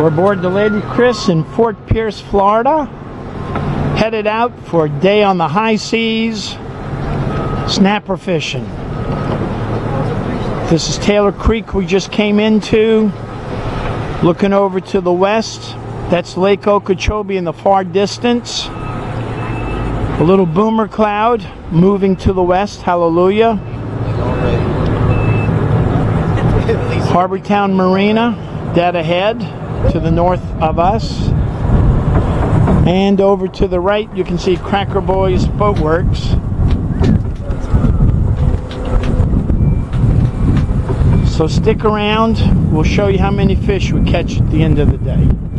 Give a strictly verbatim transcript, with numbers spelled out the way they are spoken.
We're aboard the Lady Chris in Fort Pierce, Florida. Headed out for a day on the high seas, snapper fishing. This is Taylor Creek we just came into. Looking over to the west, that's Lake Okeechobee in the far distance. A little boomer cloud moving to the west, hallelujah. Harbortown Marina, dead ahead to the north of us. And over to the right, you can see Cracker Boys Boatworks. So stick around, we'll show you how many fish we catch at the end of the day.